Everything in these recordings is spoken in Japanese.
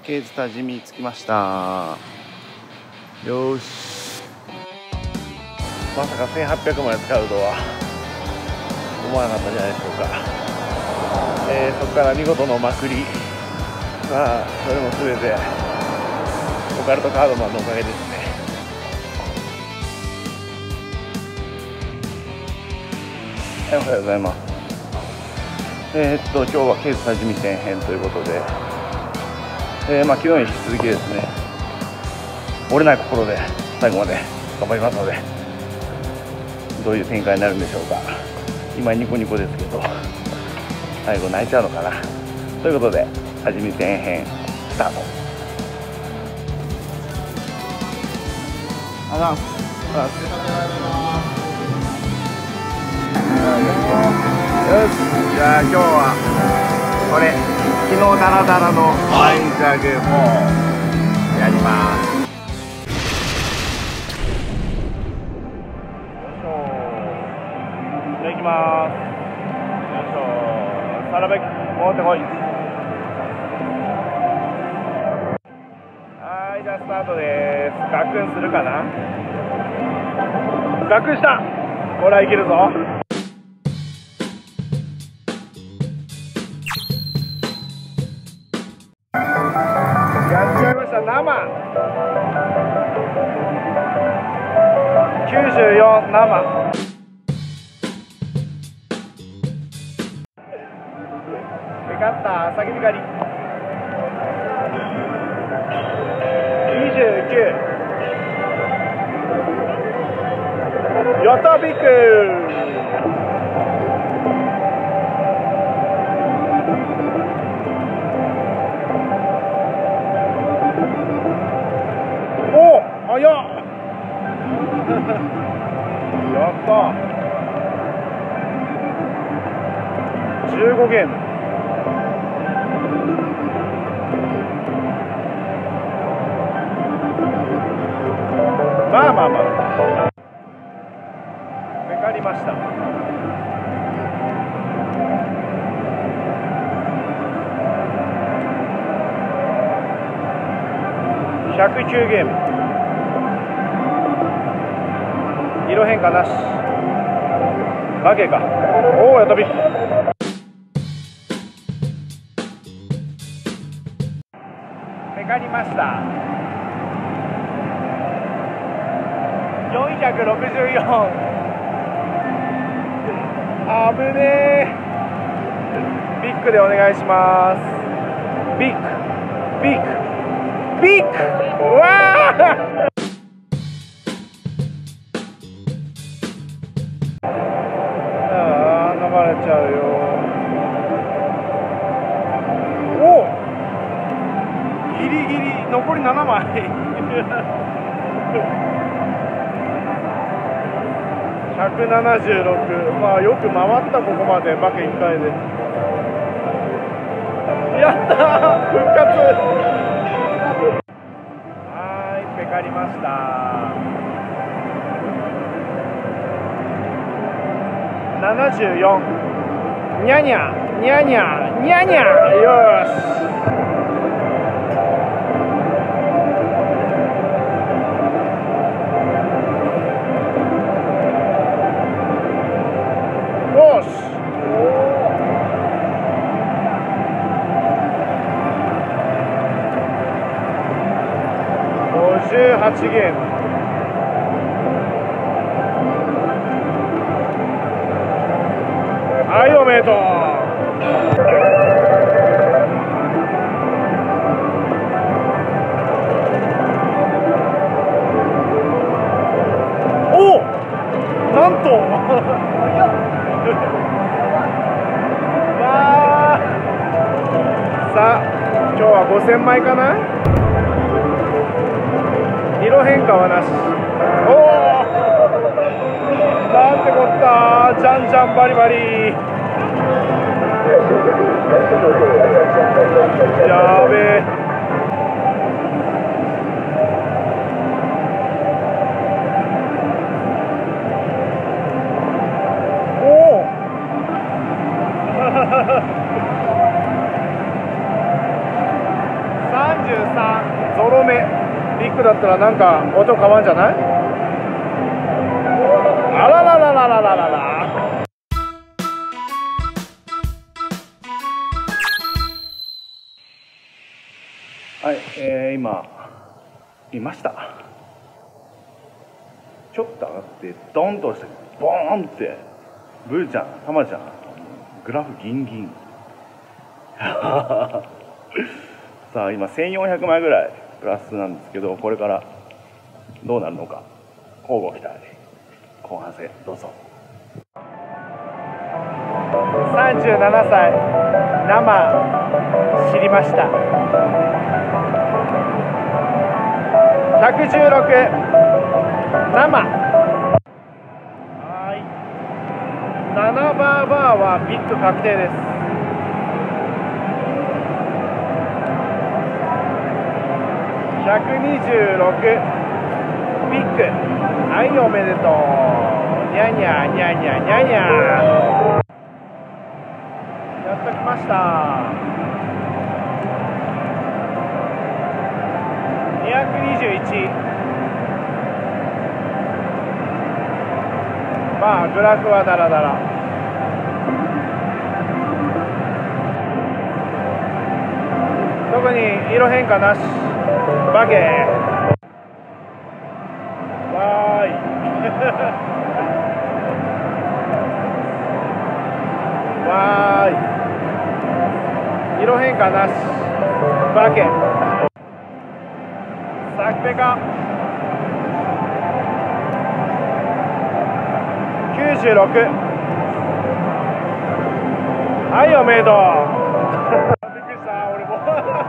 ケーズ多治見着きました。よし、まさか1800まで使うとは思わなかったんじゃないでしょうか。そこから見事のまくり、まあそれも全てオカルトカードマンのおかげですね。おはようございます。今日はケーズ多治見線編ということで、昨日に引き続きですね、折れない心で最後まで頑張りますので、どういう展開になるんでしょうか。今ニコニコですけど、最後泣いちゃうのかな。ということで多治見線編スタート。ありがとうございます。よし、じゃあ今日はこれ昨日ダラダラの毎日揚げもやります。よいしょ、じゃあ行きます。よいしょ、サラベ持ってこい。はい、じゃあスタートです。ガクンするかな。ガクンした。ほらいけるぞ。やっちゃいました。生94生ペカッター先光29やったビッグ早っやった15ゲーム。まあまあまあめかりました。109ゲーム。色変化なし。負けか。おお、やったび。めかりました。464。あぶねえ。ビッグでお願いします。ビッグビッグビッグ。うわー流れちゃうよ。おお、ギリギリ残り7枚176。まあよく回ったここまでバケ1回で。やったー、復活。はい、ペカりました。74。にゃにゃにゃにゃにゃにゃ。よし。よし。58ゲーム。はい、おめでとう。おお、なんとわあ、さあ今日は5000枚かな。色変化はなし。おお、なんてこった。じゃんじゃんバリバリ。やべえ。おお33 ゾロ目ビッグだったらなんか音変わんじゃない？あらららららららら。はい、今いました。ちょっと上がってドンとしてボーンって、ブーちゃん、タマちゃん、グラフギンギン。さあ今1400枚ぐらいプラスなんですけど、これからどうなるのか乞うご期待。後半戦どうぞ。37歳生知りました。116生。はい、7バーバーはビッグ確定です。126ビッグ。はい、おめでとう。にゃにゃにゃにゃにゃにゃ。やっときました。221。まあグラフはダラダラ。特に色変化なし。バケわーい。わーい。色変化なし。バケサクペカ96。はい、おめでとう。びっくりした、俺も。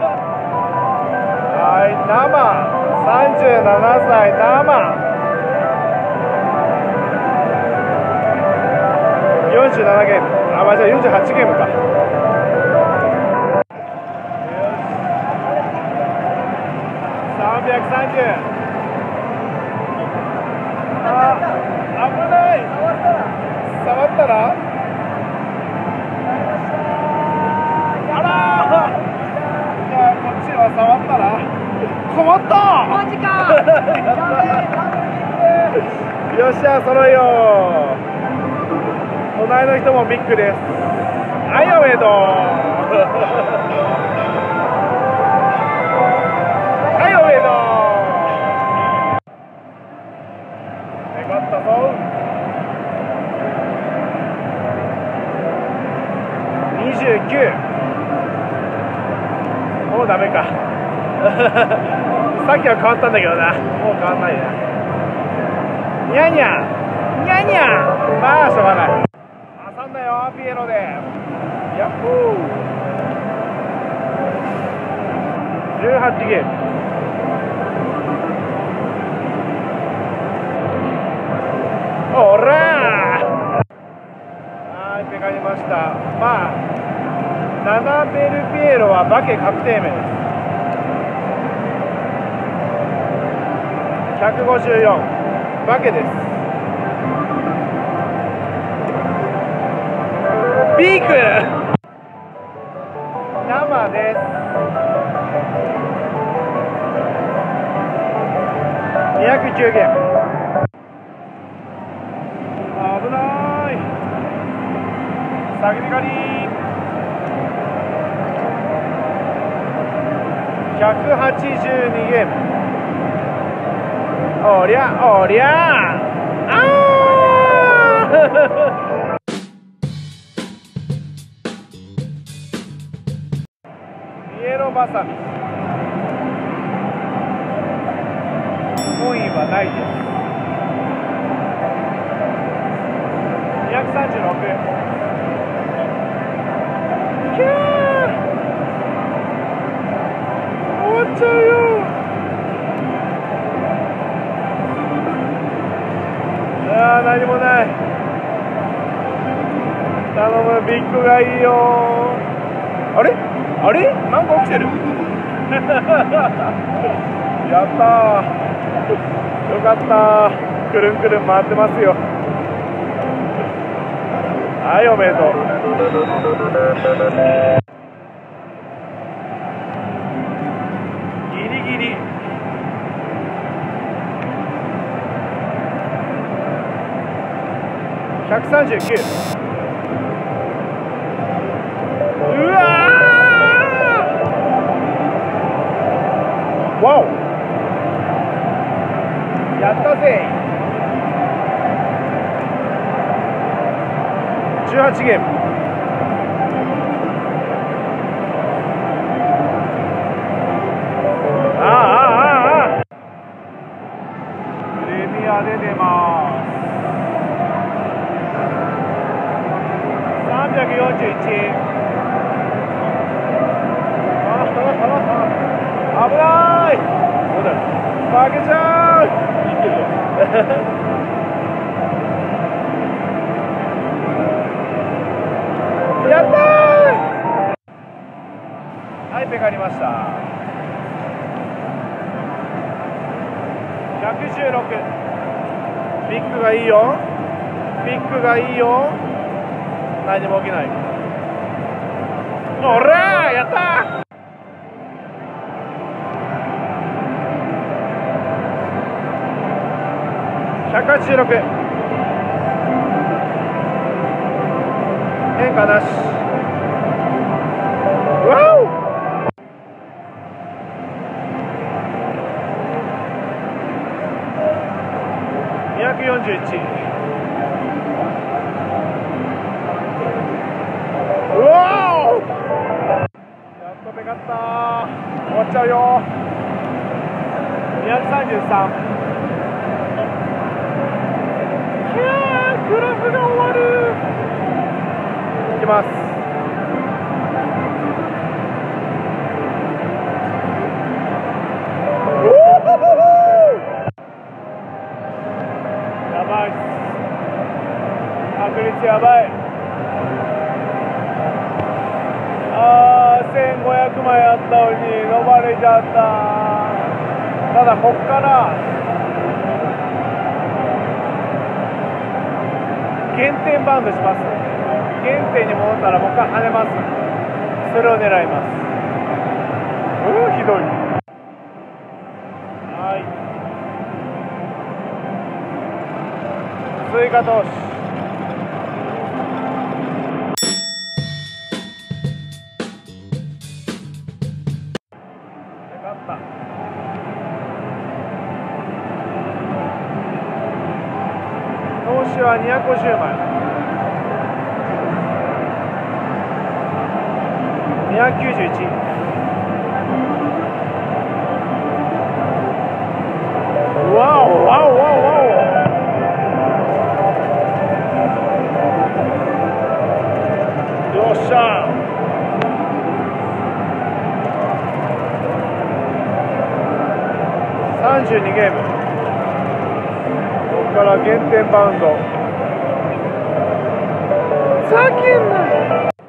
はい、生37歳生。47ゲーム。あ、じゃあ48ゲームか。330。あ、危ない。触ったらあらー。じゃあこっちは触ったら困った。マジか。よっしゃ、揃いよ。隣の人もビッグです。はい、おめでとう。はい、おめでとう。よかったぞ。29。もうダメか。さっきは変わったんだけどな。もう変わんないな。にゃにゃにゃにゃ。まあしょうがない。挟んだよピエロで。ヤッホー。18ゲーム。おらー。はい、ペカりました。まあ7ベルピエロはバケ確定名です。154バケです。ビーク生です。209ゲーム。危ない。下げてかり182ゲーム。おりゃおりゃあー。イエローバサミ。コインはないです。236。キャー。終わっちゃうよ。何もない。頼む、ビッグがいいよ。あれあれ、なんか起きてる。やったー。よかったー。くるんくるん回ってますよ。はい、おめでとう。イ 139。うわー、わお、やったぜ。18ゲーム。プレミアで出ます。341。危ない。負けちゃう。やったー。はい、ペカりました。116。ピックがいいよ。ピックがいいよ。何も起きない。おらー、やったー。186。変化なし。わお。241。うわお。やっとペカったー。終わっちゃうよ。233。グラフが終わる。いきます。やばいっす。確率やばい。1500枚あったのに飲まれちゃった。ただこっから減点バウンドします。減点に戻ったらもう一回跳ねます。それを狙います。ひどい。はい。追加投資。勝った。投資は250枚。291。わおわおわおわお。よっしゃ。32ゲーム。ここから減点バウンド。ざけんな。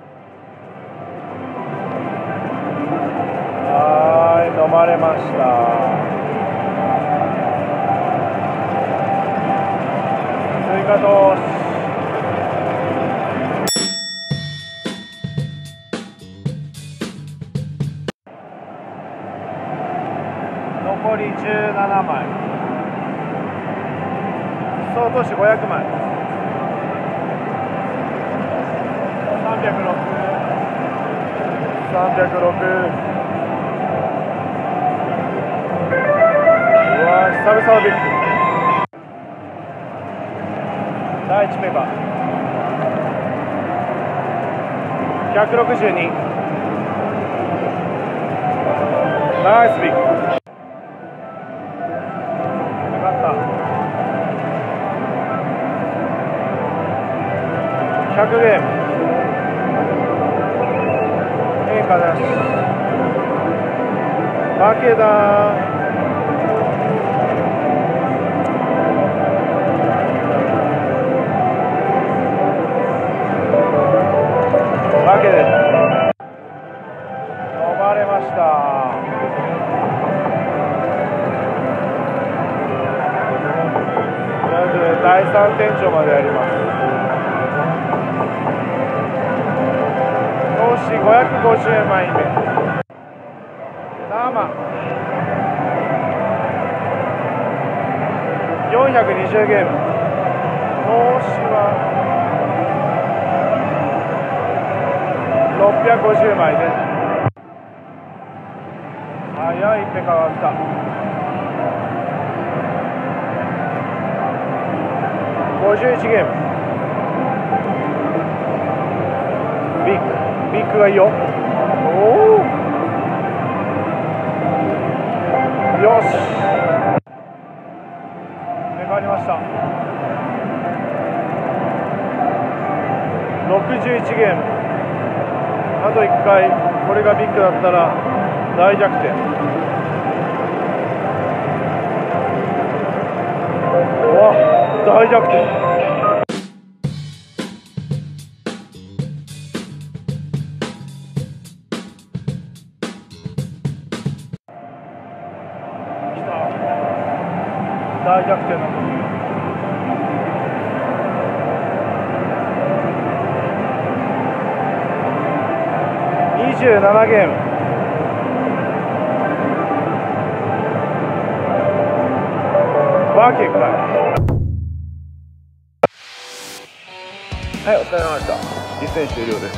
飲まれました。追加投資。残り17枚。総投資500枚。306。306。久々のビッグ。第1ペーパー。162。ナイスビッグ。よかった。100ゲーム。変化なし。負けだ。負けです。飲まれました。なので第3店長までやります。投資550枚目。生420ゲーム。投資は 650枚です。早いペカが来た。51ゲーム。ビッグがいいよ。おお、よし、ペカありました。61ゲーム。あと1回これがビッグだったら大逆転。うわ、大逆転。きた、大逆転の時。27ゲーム。バケかい。はい、お疲れ様でした。実践終了です。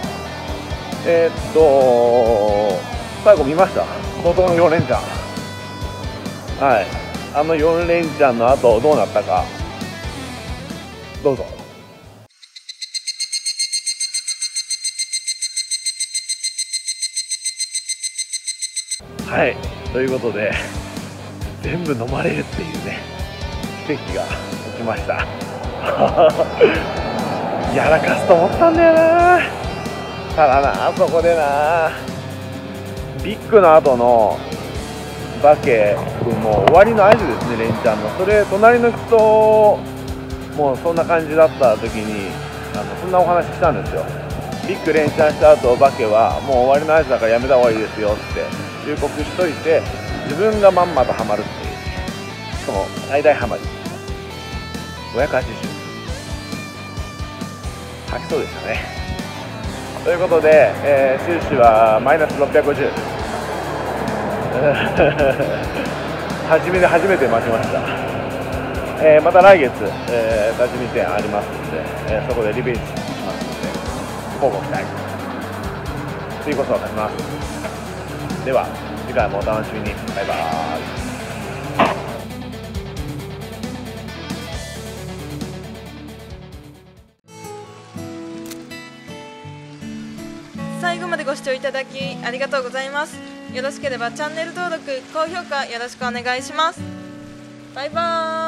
最後見ました？冒頭の4連チャン。はい、あの4連チャンの後どうなったか、どうぞ。はい、ということで全部飲まれるっていうね、奇跡が起きました。やらかすと思ったんだよな。ただな、あそこでな、ビッグの後のバケ君も終わりの合図ですね、連チャンの。それ隣の人もそんな感じだった時にそんなお話したんですよ。ビッグ連チャンした後バケはもう終わりの合図だからやめた方がいいですよって忠告しといて、自分がまんまとハマるっていう、しかも最大ハマり580、吐きそうでしたね。ということで、収支はマイナス650。初めて待ちました。また来月、多治見店ありますので、そこでリベンジしますので、乞うご期待。次こそ勝ちます。では次回もお楽しみに。バイバーイ。 最後までご視聴いただきありがとうございます。よろしければチャンネル登録、高評価よろしくお願いします。バイバーイ。